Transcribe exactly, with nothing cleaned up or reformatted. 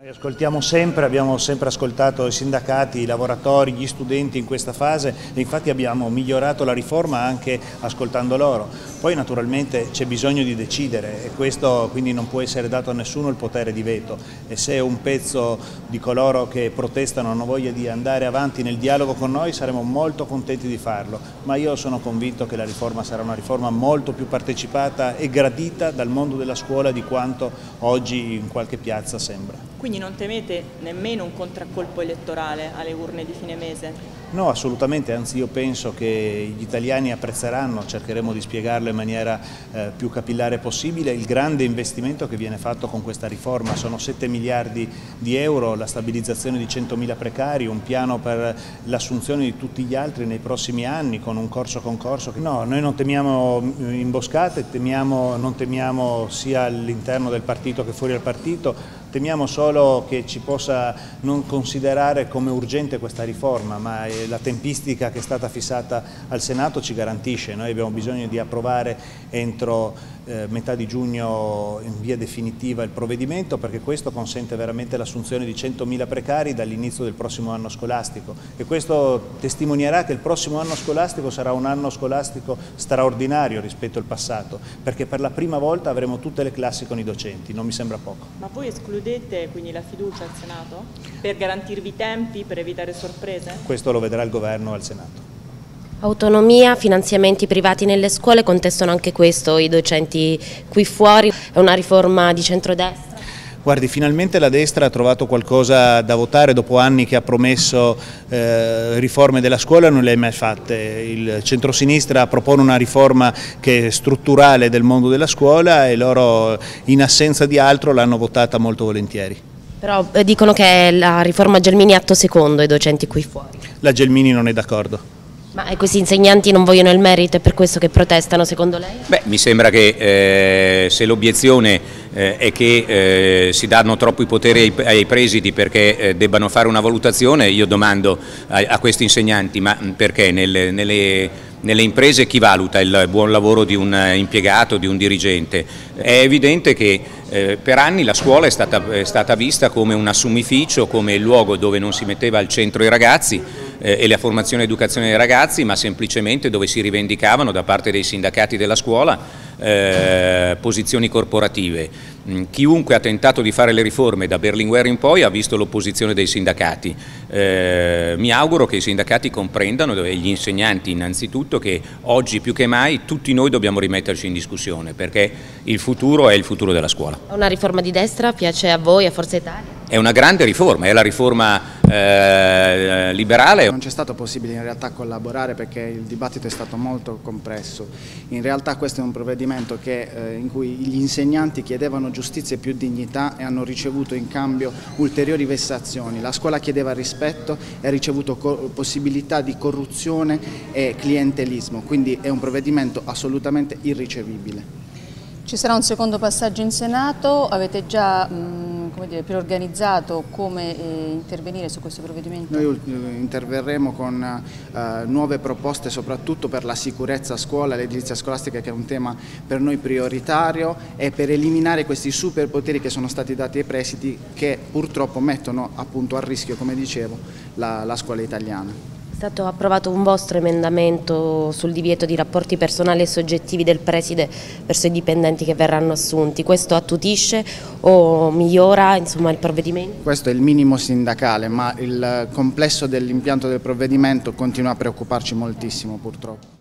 Ascoltiamo sempre, abbiamo sempre ascoltato i sindacati, i lavoratori, gli studenti in questa fase e infatti abbiamo migliorato la riforma anche ascoltando loro. Poi naturalmente c'è bisogno di decidere e questo quindi non può essere dato a nessuno il potere di veto e se un pezzo di coloro che protestano hanno voglia di andare avanti nel dialogo con noi saremo molto contenti di farlo, ma io sono convinto che la riforma sarà una riforma molto più partecipata e gradita dal mondo della scuola di quanto oggi in qualche piazza sembra. Quindi non temete nemmeno un contraccolpo elettorale alle urne di fine mese? No, assolutamente, anzi io penso che gli italiani apprezzeranno, cercheremo di spiegarlo in maniera eh, più capillare possibile, il grande investimento che viene fatto con questa riforma. Sono sette miliardi di euro, la stabilizzazione di centomila precari, un piano per l'assunzione di tutti gli altri nei prossimi anni con un corso concorso. No, noi non temiamo imboscate, temiamo, non temiamo sia all'interno del partito che fuori dal partito. Temiamo solo che ci possa non considerare come urgente questa riforma, ma la tempistica che è stata fissata al Senato ci garantisce. Noi abbiamo bisogno di approvare entro eh, metà di giugno in via definitiva il provvedimento perché questo consente veramente l'assunzione di centomila precari dall'inizio del prossimo anno scolastico e questo testimonierà che il prossimo anno scolastico sarà un anno scolastico straordinario rispetto al passato perché per la prima volta avremo tutte le classi con i docenti, non mi sembra poco. Ma voi escludete quindi la fiducia al Senato per garantirvi i tempi, per evitare sorprese? Questo lo vedrà il governo al Senato. Autonomia, finanziamenti privati nelle scuole, contestano anche questo i docenti qui fuori, è una riforma di centrodestra? Guardi, finalmente la destra ha trovato qualcosa da votare dopo anni che ha promesso eh, riforme della scuola e non le ha mai fatte. Il centrosinistra propone una riforma che è strutturale del mondo della scuola e loro in assenza di altro l'hanno votata molto volentieri. Però eh, dicono che è la riforma Gelmini atto secondo i docenti qui fuori. La Gelmini non è d'accordo. Ma questi insegnanti non vogliono il merito, è per questo che protestano secondo lei? Beh, mi sembra che eh, se l'obiezione eh, è che eh, si danno troppi poteri ai, ai presidi perché eh, debbano fare una valutazione, io domando a, a questi insegnanti, ma perché nelle, nelle, nelle imprese chi valuta il buon lavoro di un impiegato, di un dirigente? È evidente che eh, per anni la scuola è stata, è stata vista come un assumificio, come il luogo dove non si metteva al centro i ragazzi eh, e la formazione e educazione dei ragazzi, ma semplicemente dove si rivendicavano da parte dei sindacati della scuola eh, posizioni corporative. Chiunque ha tentato di fare le riforme da Berlinguer in poi ha visto l'opposizione dei sindacati. Eh, mi auguro che i sindacati comprendano, e gli insegnanti innanzitutto, che oggi più che mai tutti noi dobbiamo rimetterci in discussione perché il futuro è il futuro della scuola. Una riforma di destra piace a voi, a Forza Italia? È una grande riforma, è la riforma eh, liberale. Non c'è stato possibile in realtà collaborare perché il dibattito è stato molto compresso. In realtà questo è un provvedimento che, eh, in cui gli insegnanti chiedevano giustizia e più dignità e hanno ricevuto in cambio ulteriori vessazioni. La scuola chiedeva rispetto e ha ricevuto possibilità di corruzione e clientelismo, quindi è un provvedimento assolutamente irricevibile. Ci sarà un secondo passaggio in Senato, avete già mh, come dire, preorganizzato come eh, intervenire su questo provvedimento? Noi eh, interverremo con eh, nuove proposte soprattutto per la sicurezza a scuola, l'edilizia scolastica che è un tema per noi prioritario e per eliminare questi superpoteri che sono stati dati ai presidi che purtroppo mettono appunto a rischio, come dicevo, la, la scuola italiana. È stato approvato un vostro emendamento sul divieto di rapporti personali e soggettivi del preside verso i dipendenti che verranno assunti. Questo attutisce o migliora insomma, il provvedimento? Questo è il minimo sindacale, ma il complesso dell'impianto del provvedimento continua a preoccuparci moltissimo purtroppo.